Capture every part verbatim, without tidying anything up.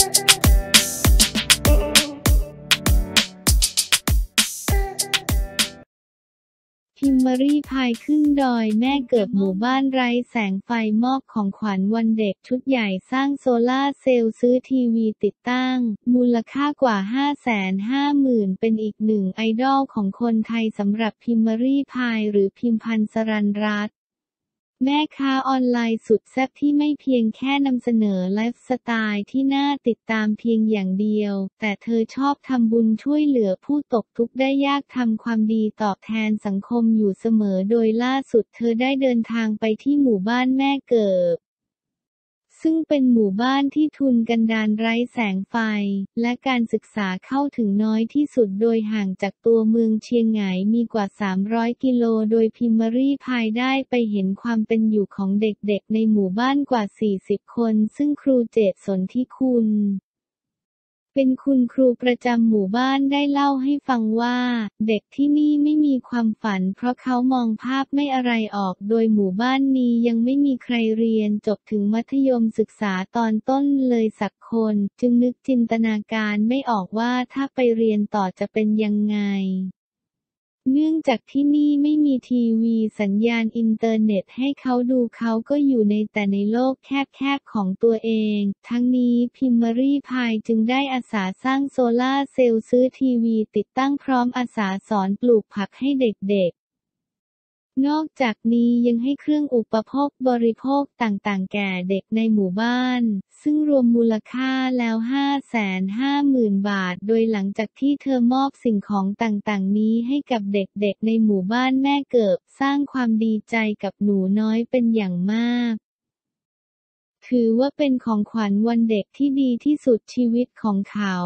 พิมพ์รี่พายขึ้นดอยแม่เกิดหมู่บ้านไร้แสงไฟมอบของขวัญวันเด็กชุดใหญ่สร้างโซล่าร์เซลล์ซื้อทีวีติดตั้งมูลค่ากว่า ห้าแสนห้าหมื่น เป็นอีกหนึ่งไอดอลของคนไทยสำหรับพิมพ์รี่พายหรือพิมพันธ์สรัญรัตน์แม่ค้าออนไลน์สุดแซ่บที่ไม่เพียงแค่นำเสนอไลฟ์สไตล์ที่น่าติดตามเพียงอย่างเดียวแต่เธอชอบทำบุญช่วยเหลือผู้ตกทุกข์ได้ยากทำความดีตอบแทนสังคมอยู่เสมอโดยล่าสุดเธอได้เดินทางไปที่หมู่บ้านแม่เกิบซึ่งเป็นหมู่บ้านที่ทุนกันดารไร้แสงไฟและการศึกษาเข้าถึงน้อยที่สุดโดยห่างจากตัวเมืองเชียงใหม่มีกว่าสามร้อยกิโลโดยพิมพ์รี่พายได้ไปเห็นความเป็นอยู่ของเด็กๆในหมู่บ้านกว่าสี่สิบคนซึ่งครูเจตสนธิคุณเป็นคุณครูประจำหมู่บ้านได้เล่าให้ฟังว่าเด็กที่นี่ไม่มีความฝันเพราะเขามองภาพไม่อะไรออกโดยหมู่บ้านนี้ยังไม่มีใครเรียนจบถึงมัธยมศึกษาตอนต้นเลยสักคนจึงนึกจินตนาการไม่ออกว่าถ้าไปเรียนต่อจะเป็นยังไงเนื่องจากที่นี่ไม่มีทีวีสัญญาณอินเทอร์เน็ตให้เขาดูเขาก็อยู่ในแต่ในโลกแคบๆของตัวเองทั้งนี้พิมพ์รี่พายจึงได้อาสาสร้างโซล่าร์เซลล์ซื้อทีวีติดตั้งพร้อมอาสาสอนปลูกผักให้เด็กๆนอกจากนี้ยังให้เครื่องอุปโภคบริโภคต่างๆแก่เด็กในหมู่บ้านซึ่งรวมมูลค่าแล้ว ห้าแสนห้าหมื่น บาทโดยหลังจากที่เธอมอบสิ่งของต่างๆนี้ให้กับเด็กๆในหมู่บ้านแม่เกิบสร้างความดีใจกับหนูน้อยเป็นอย่างมากถือว่าเป็นของขวัญวันเด็กที่ดีที่สุดชีวิตของเขา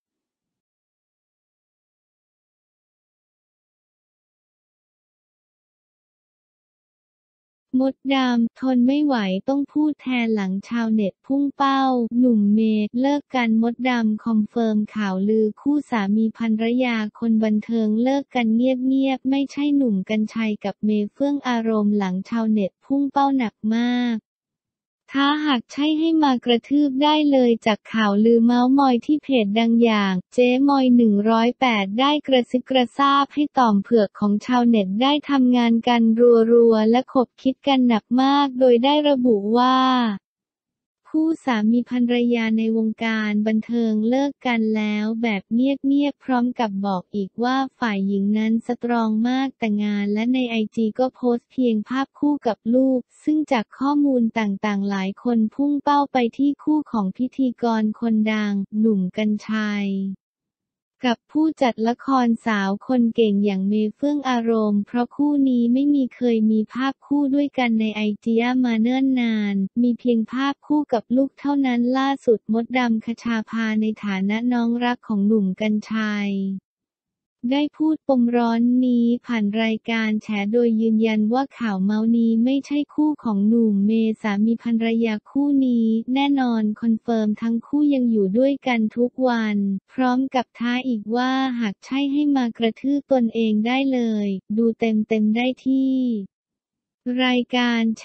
มดดำทนไม่ไหวต้องพูดแทนหลังชาวเน็ตพุ่งเป้าหนุ่มเมย์เลิกกันมดดำคอนเฟิร์มข่าวลือคู่สามีภรรยาคนบันเทิงเลิกกันเงียบๆไม่ใช่หนุ่มกรรชัยกับเมย์เฟื่องอารมณ์หลังชาวเน็ตพุ่งเป้าหนักมากถ้าหากใช่ให้มากระทืบได้เลยจากข่าวลือเม้ามอยที่เพจดังอย่างเจ๊มอยหนึ่งร้อยแปดได้กระซิบกระซาบให้ต่อมเผือกของชาวเน็ตได้ทำงานกันรัวๆและขบคิดกันหนักมากโดยได้ระบุว่าคู่สามีภรรยาในวงการบันเทิงเลิกกันแล้วแบบเงียบๆพร้อมกับบอกอีกว่าฝ่ายหญิงนั้นสตรองมากแต่งานและในไอจีก็โพสต์เพียงภาพคู่กับลูกซึ่งจากข้อมูลต่างๆหลายคนพุ่งเป้าไปที่คู่ของพิธีกรคนดังหนุ่มกรรชัยกับผู้จัดละครสาวคนเก่งอย่างเมย์เฟื่องอารมณ์เพราะคู่นี้ไม่มีเคยมีภาพคู่ด้วยกันในไอจีมาเนิ่นนานมีเพียงภาพคู่กับลูกเท่านั้นล่าสุดมดดำคชาภาในฐานะน้องรักของหนุ่มกรรชัยได้พูดปมร้อนนี้ผ่านรายการแฉโดยยืนยันว่าข่าวเมาส์นี้ไม่ใช่คู่ของหนุ่มเมย์สามีภรรยาคู่นี้แน่นอนคอนเฟิร์มทั้งคู่ยังอยู่ด้วยกันทุกวันพร้อมกับท้าอีกว่าหากใช่ให้มากระทืบตนเองได้เลยดูเต็มๆได้ที่รายการแฉ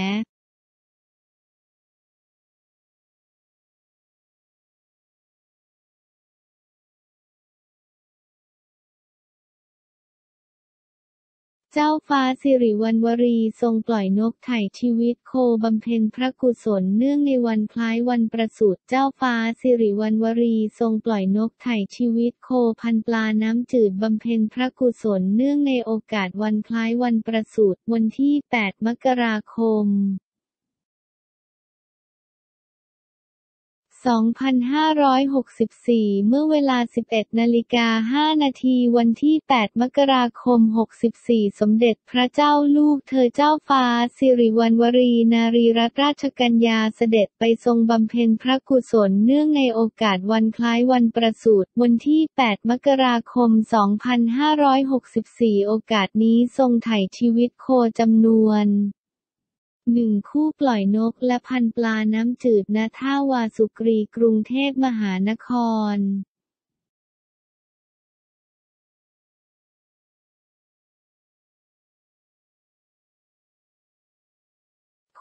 เจ้าฟ้าสิริวัณวรีทรงปล่อยนกไถ่ชีวิตโคบำเพ็ญพระกุศลเนื่องในวันคล้ายวันประสูติเจ้าฟ้าสิริวัณวรีทรงปล่อยนกไถ่ชีวิตโคพันปลาน้ำจืดบำเพ็ญพระกุศลเนื่องในโอกาสวันคล้ายวันประสูติวันที่แปดมกราคมสองพันห้าร้อยหกสิบสี่ เมื่อเวลา สิบเอ็ดนาฬิกาห้านาทีวันที่ แปด มกราคม หกสิบสี่ สมเด็จพระเจ้าลูกเธอเจ้าฟ้าสิริวัณวรีนารีรัตนราชกัญญาเสด็จไปทรงบำเพ็ญพระกุศลเนื่องในโอกาสวันคล้ายวันประสูติวันที่ แปด มกราคม สองพันห้าร้อยหกสิบสี่ โอกาสนี้ทรงไถ่ชีวิตโคจำนวนหนึ่งคู่ปล่อยนกและพันปลาน้ำจืดณท่าวาสุกรีกรุงเทพมหานครค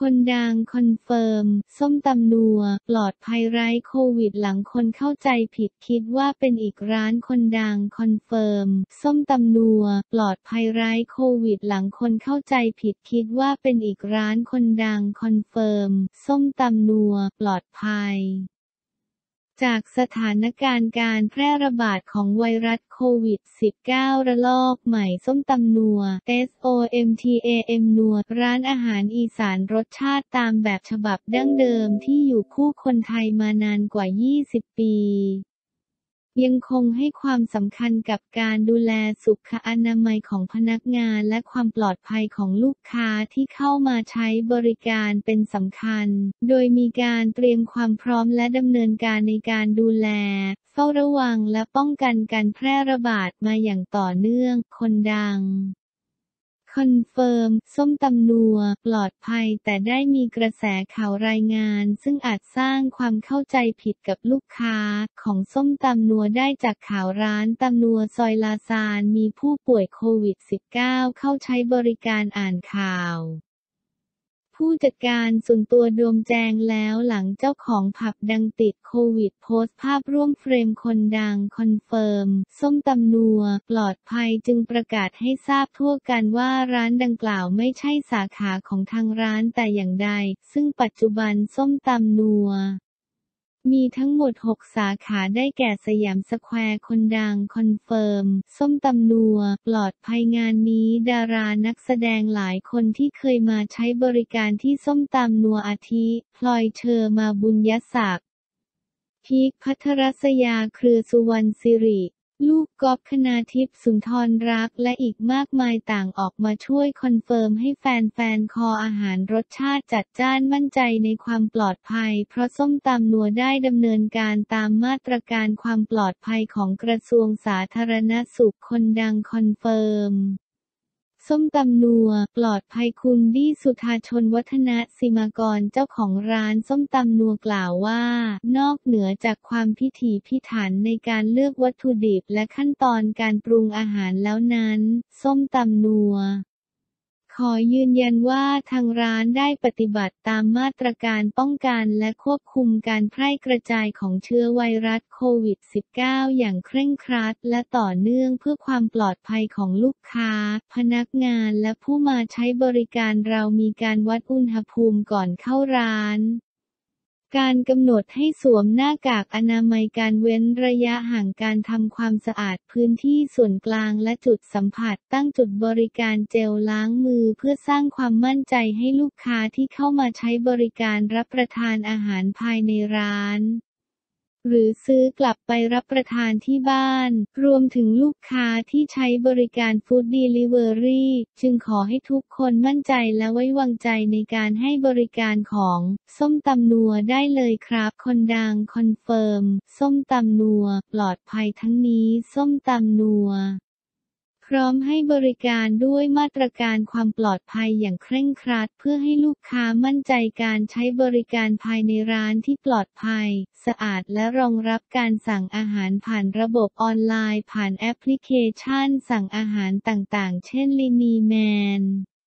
คนดังคอนเฟิร์มส้มตำนัวปลอดภัยไร้โควิดหลังคนเข้าใจผิดคิดว่าเป็นอีกร้านคนดังคอนเฟิร์มส้มตำนัวปลอดภัยไร้โควิดหลังคนเข้าใจผิดคิดว่าเป็นอีกร้านคนดังคอนเฟิร์มส้มตำนัวปลอดภัยจากสถานการณ์การแพร่ระบาดของไวรัสโควิด สิบเก้า ระลอกใหม่ส้มตำนัว ส้มตำนัวร้านอาหารอีสานรสชาติตามแบบฉบับดั้งเดิมที่อยู่คู่คนไทยมานานกว่า ยี่สิบ ปียังคงให้ความสำคัญกับการดูแลสุขอนามัยของพนักงานและความปลอดภัยของลูกค้าที่เข้ามาใช้บริการเป็นสำคัญ โดยมีการเตรียมความพร้อมและดำเนินการในการดูแลเฝ้าระวังและป้องกันการแพร่ระบาดมาอย่างต่อเนื่อง คนดังคอนเฟิร์มส้มตำนัวปลอดภัยแต่ได้มีกระแสข่าวรายงานซึ่งอาจสร้างความเข้าใจผิดกับลูกค้าของส้มตำนัวได้จากข่าวร้านตำนัวซอยลาซานมีผู้ป่วยโควิด สิบเก้า เข้าใช้บริการอ่านข่าวผู้จัดการส่วนตัวโดมแจงแล้วหลังเจ้าของผับดังติดโควิดโพสต์ภาพร่วมเฟรมคนดังคอนเฟิร์มส้มตำนัวปลอดภัยจึงประกาศให้ทราบทั่วกันว่าร้านดังกล่าวไม่ใช่สาขาของทางร้านแต่อย่างใดซึ่งปัจจุบันส้มตำนัวมีทั้งหมดหกสาขาได้แก่สยามสแควร์คนดังคอนเฟิร์มส้มตำนัวปลอดภัยงานนี้ดารานักแสดงหลายคนที่เคยมาใช้บริการที่ส้มตำนัวอาทิพลอยเชอร์มาบุญยศักดิ์พีคภัทรศยาเครือสุวรรณสิริลูกก๊อฟคณาทิพย์สุนทรรักและอีกมากมายต่างออกมาช่วยคอนเฟิร์มให้แฟนๆคออาหารรสชาติจัดจ้านมั่นใจในความปลอดภัยเพราะส้มตำนัวได้ดำเนินการตามมาตรการความปลอดภัยของกระทรวงสาธารณสุขคนดังคอนเฟิร์มส้มตำนัวปลอดภัยคุณดี้สุธาชนวัฒนศิมากรเจ้าของร้านส้มตำนัวกล่าวว่านอกเหนือจากความพิถีพิถันในการเลือกวัตถุดิบและขั้นตอนการปรุงอาหารแล้วนั้นส้มตำนัวขอยืนยันว่าทางร้านได้ปฏิบัติตามมาตรการป้องกันและควบคุมการแพร่กระจายของเชื้อไวรัสโควิด สิบเก้า อย่างเคร่งครัดและต่อเนื่องเพื่อความปลอดภัยของลูกค้าพนักงานและผู้มาใช้บริการเรามีการวัดอุณหภูมิก่อนเข้าร้านการกำหนดให้สวมหน้ากากอนามัยการเว้นระยะห่างการทำความสะอาดพื้นที่ส่วนกลางและจุดสัมผัสตั้งจุดบริการเจลล้างมือเพื่อสร้างความมั่นใจให้ลูกค้าที่เข้ามาใช้บริการรับประทานอาหารภายในร้านหรือซื้อกลับไปรับประทานที่บ้านรวมถึงลูกค้าที่ใช้บริการฟู้ดเดลิเวอรี่จึงขอให้ทุกคนมั่นใจและไว้วางใจในการให้บริการของส้มตำนัวได้เลยครับคนดังคอนเฟิร์มส้มตำนัวปลอดภัยทั้งนี้ส้มตำนัวพร้อมให้บริการด้วยมาตรการความปลอดภัยอย่างเคร่งครัดเพื่อให้ลูกค้ามั่นใจการใช้บริการภายในร้านที่ปลอดภัยสะอาดและรองรับการสั่งอาหารผ่านระบบออนไลน์ผ่านแอปพลิเคชันสั่งอาหารต่างๆเช่น Lineman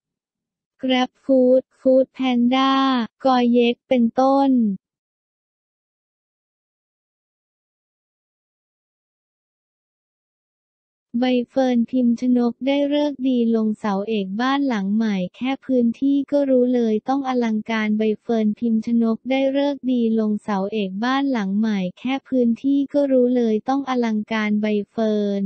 GrabFood Foodpanda กอยเย็กเป็นต้นใบเฟิร์น พิมชนกได้ฤกษ์ดีลงเสาเอกบ้านหลังใหม่แค่พื้นที่ก็รู้เลยต้องอลังการใบเฟิร์น พิมชนกได้ฤกษ์ดีลงเสาเอกบ้านหลังใหม่แค่พื้นที่ก็รู้เลยต้องอลังการใบเฟิร์น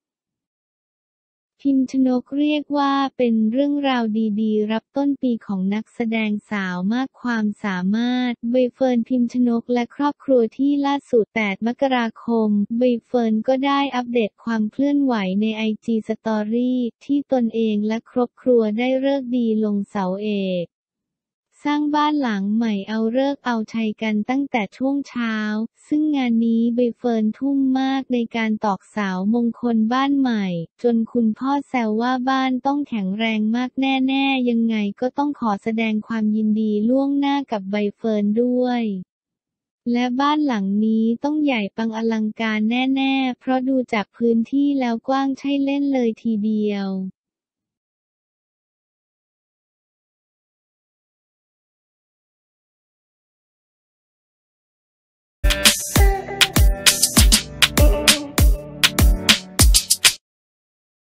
พิมชนกเรียกว่าเป็นเรื่องราวดีๆรับต้นปีของนักแสดงสาวมากความสามารถใบเฟิร์น พิมชนกและครอบครัวที่ล่าสุดแปดมกราคมใบเฟิร์นก็ได้อัปเดตความเคลื่อนไหวในไอจีสตอรี่ที่ตนเองและครอบครัวได้ฤกษ์ดีลงเสาเอกสร้างบ้านหลังใหม่เอาฤกษ์เอาชัยกันตั้งแต่ช่วงเช้าซึ่งงานนี้ใบเฟิร์นทุ่มมากในการตอกเสามงคลบ้านใหม่จนคุณพ่อแซวว่าบ้านต้องแข็งแรงมากแน่ๆยังไงก็ต้องขอแสดงความยินดีล่วงหน้ากับใบเฟิร์นด้วยและบ้านหลังนี้ต้องใหญ่ปังอลังการแน่ๆเพราะดูจากพื้นที่แล้วกว้างใช่เล่นเลยทีเดียวอืม